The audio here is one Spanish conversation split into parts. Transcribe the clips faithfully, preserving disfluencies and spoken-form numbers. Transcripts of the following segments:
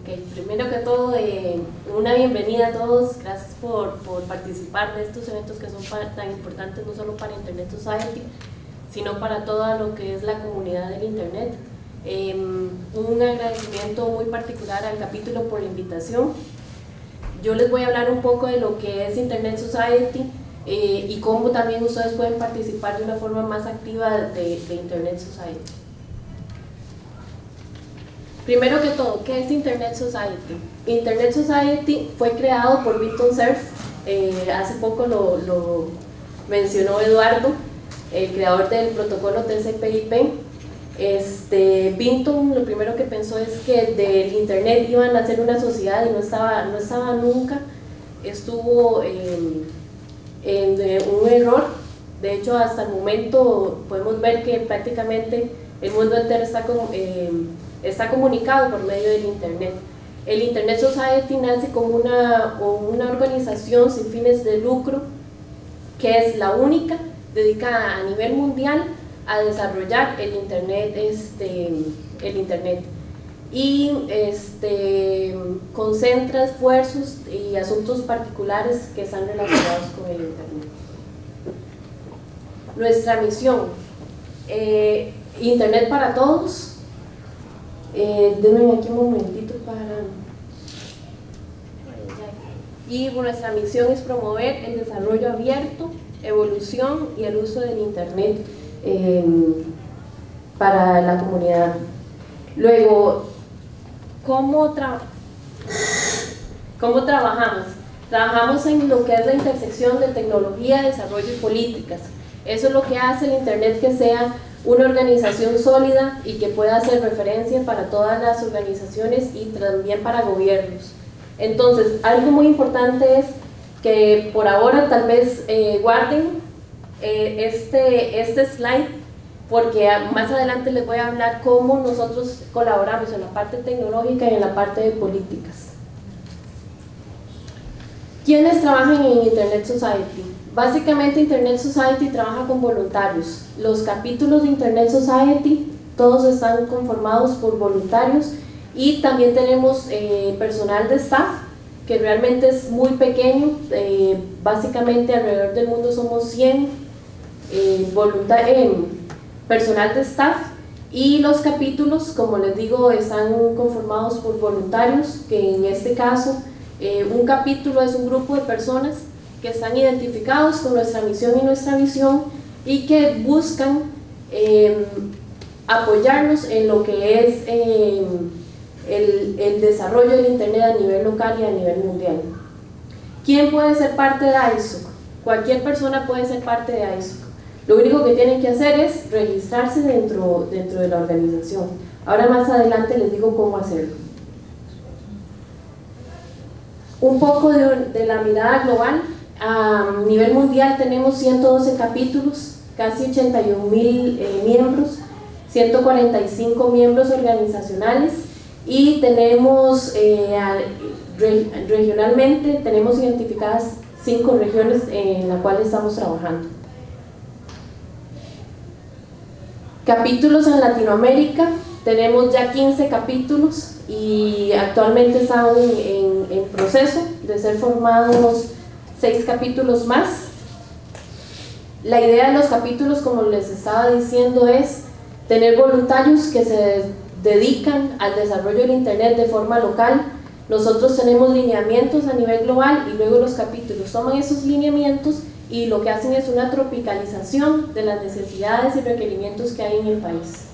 Ok, primero que todo, eh, una bienvenida a todos, gracias por, por participar de estos eventos que son para, tan importantes no solo para Internet Society, sino para toda lo que es la comunidad del Internet. Eh, un agradecimiento muy particular al capítulo por la invitación. Yo les voy a hablar un poco de lo que es Internet Society eh, y cómo también ustedes pueden participar de una forma más activa de, de Internet Society. Primero que todo, ¿qué es Internet Society? Internet Society fue creado por Vinton Cerf, eh, hace poco lo, lo mencionó Eduardo, el creador del protocolo T C P I P. Este, Vinton lo primero que pensó es que del Internet iban a hacer una sociedad y no estaba, no estaba nunca, estuvo en, en, en un error. De hecho, hasta el momento podemos ver que prácticamente el mundo entero está como... Eh, está comunicado por medio del Internet. El Internet Society nace como una, una organización sin fines de lucro que es la única dedicada a nivel mundial a desarrollar el Internet, este, el Internet. y este, concentra esfuerzos y asuntos particulares que están relacionados con el Internet. Nuestra misión, eh, Internet para todos. Eh, denme aquí un momentito para... Y nuestra misión es promover el desarrollo abierto, evolución y el uso del Internet eh, para la comunidad. Luego, ¿cómo, tra ¿cómo trabajamos? Trabajamos en lo que es la intersección de tecnología, desarrollo y políticas. Eso es lo que hace el Internet que sea una organización sólida y que pueda hacer referencia para todas las organizaciones y también para gobiernos. Entonces, algo muy importante es que por ahora tal vez eh, guarden eh, este, este slide, porque más adelante les voy a hablar cómo nosotros colaboramos en la parte tecnológica y en la parte de políticas. ¿Quiénes trabajan en Internet Society? Básicamente Internet Society trabaja con voluntarios. Los capítulos de Internet Society todos están conformados por voluntarios y también tenemos eh, personal de staff que realmente es muy pequeño, eh, básicamente alrededor del mundo somos cien eh, eh, personal de staff, y los capítulos, como les digo, están conformados por voluntarios, que en este caso eh, un capítulo es un grupo de personas que están identificados con nuestra misión y nuestra visión y que buscan eh, apoyarnos en lo que es eh, el, el desarrollo del Internet a nivel local y a nivel mundial. ¿Quién puede ser parte de I S O C? Cualquier persona puede ser parte de I S O C. Lo único que tienen que hacer es registrarse dentro, dentro de la organización. Ahora más adelante les digo cómo hacerlo. Un poco de, de la mirada global. A nivel mundial tenemos ciento doce capítulos, casi ochenta y un mil eh, miembros, ciento cuarenta y cinco miembros organizacionales, y tenemos eh, re, regionalmente tenemos identificadas cinco regiones en las cuales estamos trabajando. Capítulos en Latinoamérica, tenemos ya quince capítulos y actualmente están en, en proceso de ser formados seis capítulos más. La idea de los capítulos, como les estaba diciendo, es tener voluntarios que se dedican al desarrollo del Internet de forma local. Nosotros tenemos lineamientos a nivel global y luego los capítulos toman esos lineamientos y lo que hacen es una tropicalización de las necesidades y requerimientos que hay en el país.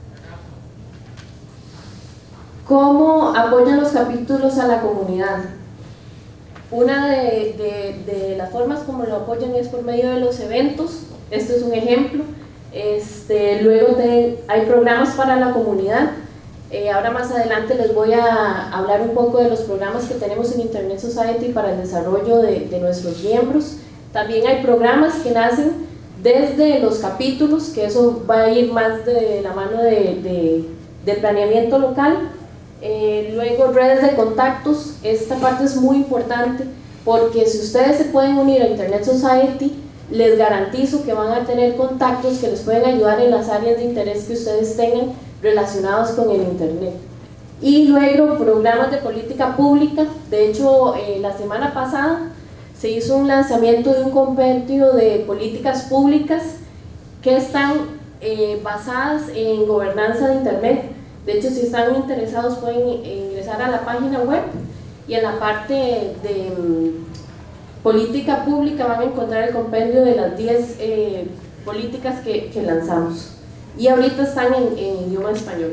¿Cómo apoyan los capítulos a la comunidad? Una de, de, de las formas como lo apoyan es por medio de los eventos. Esto es un ejemplo. Este, luego de, hay programas para la comunidad. Eh, ahora más adelante les voy a hablar un poco de los programas que tenemos en Internet Society para el desarrollo de, de nuestros miembros. También hay programas que nacen desde los capítulos, que eso va a ir más de la mano de, de, del planeamiento local. Eh, luego redes de contactos. Esta parte es muy importante porque si ustedes se pueden unir a Internet Society, les garantizo que van a tener contactos que les pueden ayudar en las áreas de interés que ustedes tengan relacionados con el Internet. y luego programas de política pública. De hecho, eh, la semana pasada se hizo un lanzamiento de un compendio de políticas públicas que están eh, basadas en gobernanza de internet. De hecho, si están interesados pueden ingresar a la página web y en la parte de um, política pública van a encontrar el compendio de las diez eh, políticas que, que lanzamos, y ahorita están en, en idioma español.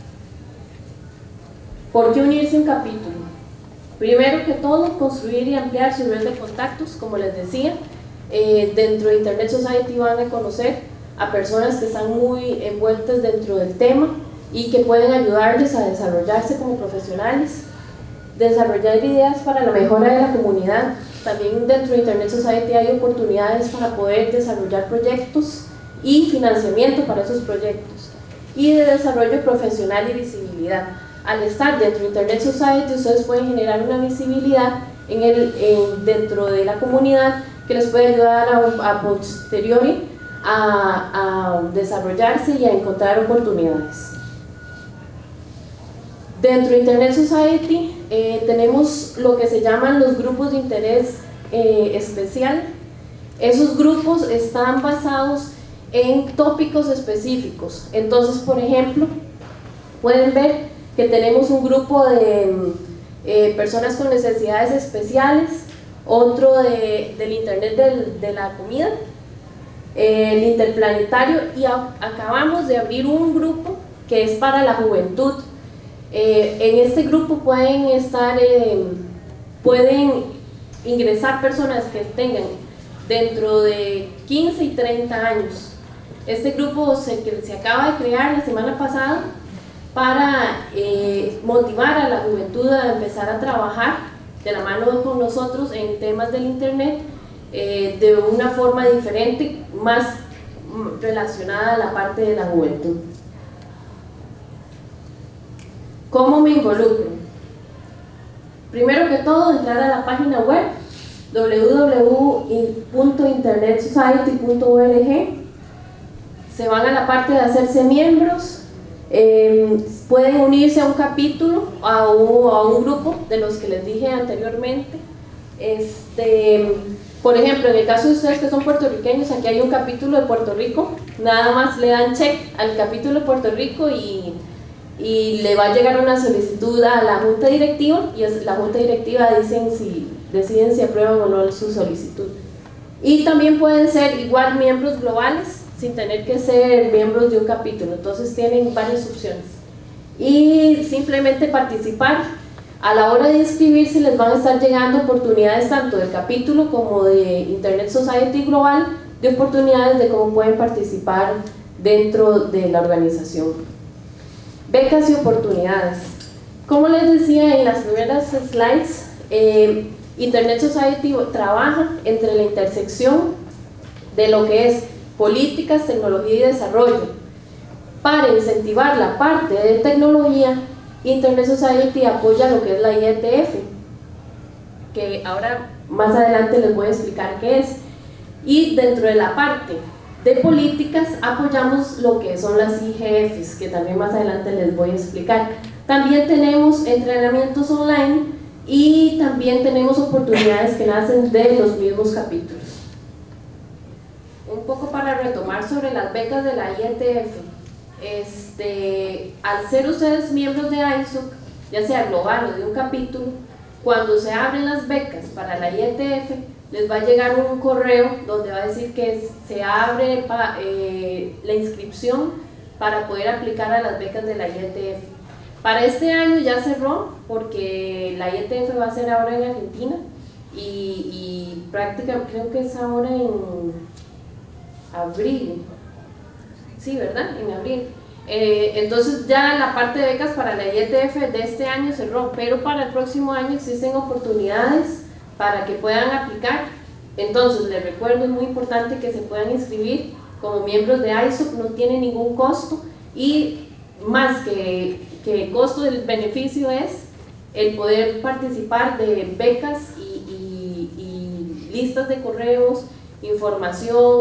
¿Por qué unirse a un capítulo? Primero que todo, construir y ampliar su red de contactos. Como les decía, eh, dentro de Internet Society van a conocer a personas que están muy envueltas dentro del tema y que pueden ayudarles a desarrollarse como profesionales, desarrollar ideas para la mejora de la comunidad. También dentro de Internet Society hay oportunidades para poder desarrollar proyectos y financiamiento para esos proyectos, y de desarrollo profesional y visibilidad. Al estar dentro de Internet Society, ustedes pueden generar una visibilidad en el, en, dentro de la comunidad que les puede ayudar a, a posteriori a, a desarrollarse y a encontrar oportunidades. Dentro de Internet Society eh, tenemos lo que se llaman los grupos de interés eh, especial. Esos grupos están basados en tópicos específicos. Entonces, por ejemplo, pueden ver que tenemos un grupo de eh, personas con necesidades especiales, otro de, del Internet del, de la comida, eh, el interplanetario, y a, acabamos de abrir un grupo que es para la juventud. Eh, en este grupo pueden estar, eh, pueden ingresar personas que tengan dentro de quince y treinta años. Este grupo se, que se acaba de crear la semana pasada para eh, motivar a la juventud a empezar a trabajar de la mano con nosotros en temas del internet eh, de una forma diferente, más relacionada a la parte de la juventud. ¿Cómo me involucro? Primero que todo, entrar a la página web w w w punto internet society punto org. Se van a la parte de hacerse miembros. Eh, pueden unirse a un capítulo, a un, a un grupo de los que les dije anteriormente. Este, por ejemplo, en el caso de ustedes que son puertorriqueños, aquí hay un capítulo de Puerto Rico. Nada más le dan check al capítulo de Puerto Rico y, y le va a llegar una solicitud a la junta directiva, y es, la junta directiva dicen si, deciden si aprueban o no su solicitud. Y también pueden ser igual miembros globales sin tener que ser miembros de un capítulo. Entonces tienen varias opciones y simplemente participar. A la hora de inscribirse les van a estar llegando oportunidades tanto del capítulo como de Internet Society Global, de oportunidades de cómo pueden participar dentro de la organización. Becas y oportunidades. Como les decía en las primeras slides, eh, Internet Society trabaja entre la intersección de lo que es políticas, tecnología y desarrollo. Para incentivar la parte de tecnología, Internet Society apoya lo que es la I E T F, que ahora más adelante les voy a explicar qué es. Y dentro de la parte de políticas apoyamos lo que son las I G Fs, que también más adelante les voy a explicar. También tenemos entrenamientos online y también tenemos oportunidades que nacen de los mismos capítulos. Un poco para retomar sobre las becas de la I E T F. Este, al ser ustedes miembros de I S O C, ya sea global o de un capítulo, cuando se abren las becas para la I E T F, les va a llegar un correo donde va a decir que se abre pa, eh, la inscripción para poder aplicar a las becas de la I E T F. Para este año ya cerró, porque la I E T F va a ser ahora en Argentina y, y prácticamente creo que es ahora en abril, sí, ¿verdad? En abril. Eh, entonces ya la parte de becas para la I E T F de este año cerró, pero para el próximo año existen oportunidades para que puedan aplicar. Entonces les recuerdo, es muy importante que se puedan inscribir como miembros de I S O C, no tiene ningún costo, y más que, que el costo del beneficio es el poder participar de becas y, y, y listas de correos, información,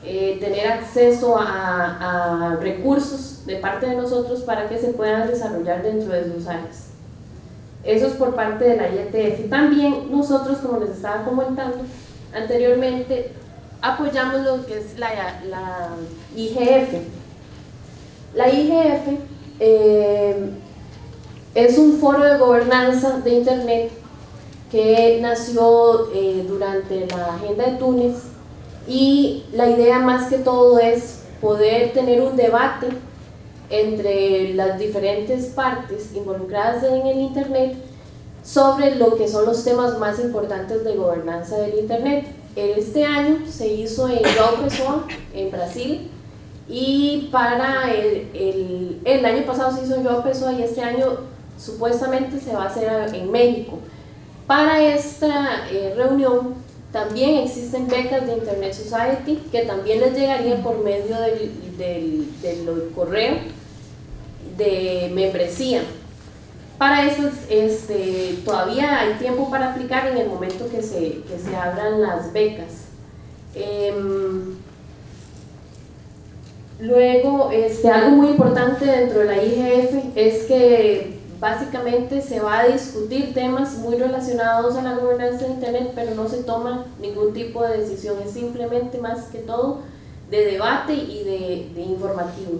eh, tener acceso a, a recursos de parte de nosotros para que se puedan desarrollar dentro de sus áreas. Eso es por parte de la I E T F. También nosotros, como les estaba comentando anteriormente, apoyamos lo que es la, la I G F. La I G F eh, es un foro de gobernanza de Internet que nació eh, durante la Agenda de Túnez, y la idea más que todo es poder tener un debate entre las diferentes partes involucradas en el Internet sobre lo que son los temas más importantes de gobernanza del Internet. Este año se hizo en João Pessoa, en Brasil, y para el, el, el año pasado se hizo en João Pessoa y este año supuestamente se va a hacer en México. Para esta eh, reunión también existen becas de Internet Society que también les llegaría por medio del, del, del correo de membresía. Para eso este, todavía hay tiempo para aplicar en el momento que se, que se abran las becas. Eh, luego, este, algo muy importante dentro de la I G F es que básicamente se va a discutir temas muy relacionados a la gobernanza de Internet, pero no se toma ningún tipo de decisión, es simplemente más que todo de debate y de, de informativo.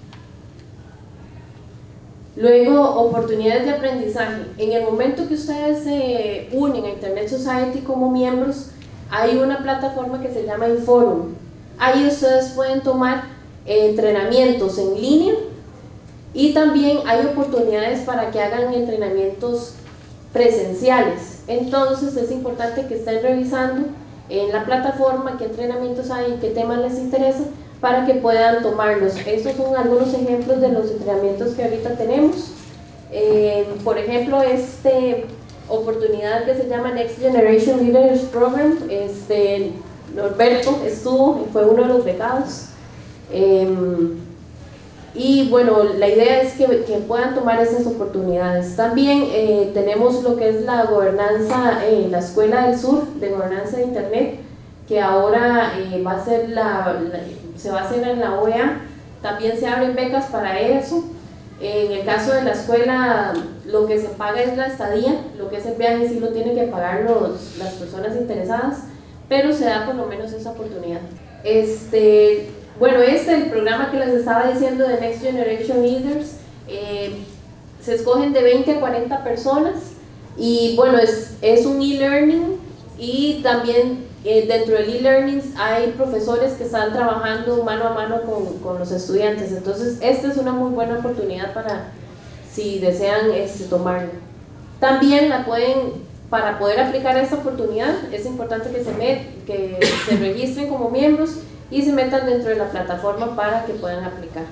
Luego, oportunidades de aprendizaje. En el momento que ustedes se unen a Internet Society como miembros, hay una plataforma que se llama Inforum. Ahí ustedes pueden tomar eh, entrenamientos en línea, y también hay oportunidades para que hagan entrenamientos presenciales. Entonces es importante que estén revisando en la plataforma qué entrenamientos hay y qué temas les interesa para que puedan tomarlos. Estos son algunos ejemplos de los entrenamientos que ahorita tenemos. Eh, por ejemplo, esta oportunidad que se llama Next Generation Leaders Program, este, Norberto estuvo y fue uno de los becados. Eh, y bueno, la idea es que, que puedan tomar esas oportunidades. También eh, tenemos lo que es la gobernanza, eh, la Escuela del Sur de Gobernanza de Internet, que ahora eh, va a ser la, la, se va a hacer en la O E A. También se abren becas para eso. En el caso de la escuela, lo que se paga es la estadía, lo que es el viaje sí lo tienen que pagar los, las personas interesadas, pero se da por lo menos esa oportunidad. Este, bueno, este el programa que les estaba diciendo de Next Generation Leaders, eh, se escogen de veinte a cuarenta personas y bueno, es, es un e-learning, y también eh, dentro del e-learning hay profesores que están trabajando mano a mano con, con los estudiantes. Entonces esta es una muy buena oportunidad para si desean este, tomarlo. También la pueden, para poder aplicar esta oportunidad es importante que se, met, que se registren como miembros y se metan dentro de la plataforma para que puedan aplicar.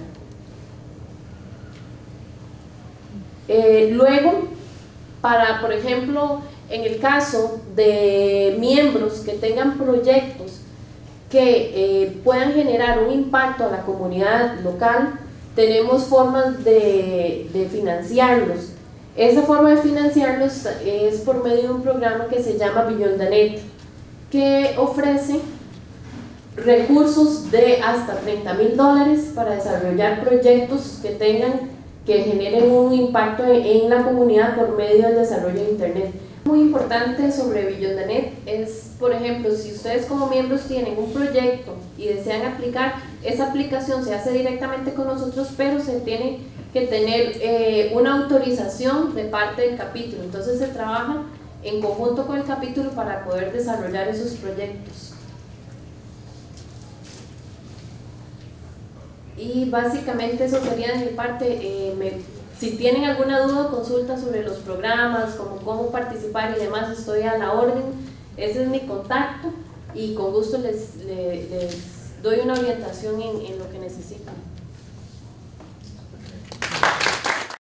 Eh, luego, para por ejemplo, en el caso de miembros que tengan proyectos que eh, puedan generar un impacto a la comunidad local, tenemos formas de, de financiarlos. Esa forma de financiarlos es por medio de un programa que se llama Beyond the Net, que ofrece recursos de hasta treinta mil dólares para desarrollar proyectos que tengan, que generen un impacto en, en la comunidad por medio del desarrollo de Internet. Muy importante sobre Beyond the Net es, por ejemplo, si ustedes como miembros tienen un proyecto y desean aplicar, esa aplicación se hace directamente con nosotros, pero se tiene que tener eh, una autorización de parte del capítulo. Entonces se trabaja en conjunto con el capítulo para poder desarrollar esos proyectos. Y básicamente eso sería de mi parte. Eh, me, si tienen alguna duda o consulta sobre los programas, como cómo participar y demás, estoy a la orden. Ese es mi contacto y con gusto les, les, les doy una orientación en, en lo que necesitan.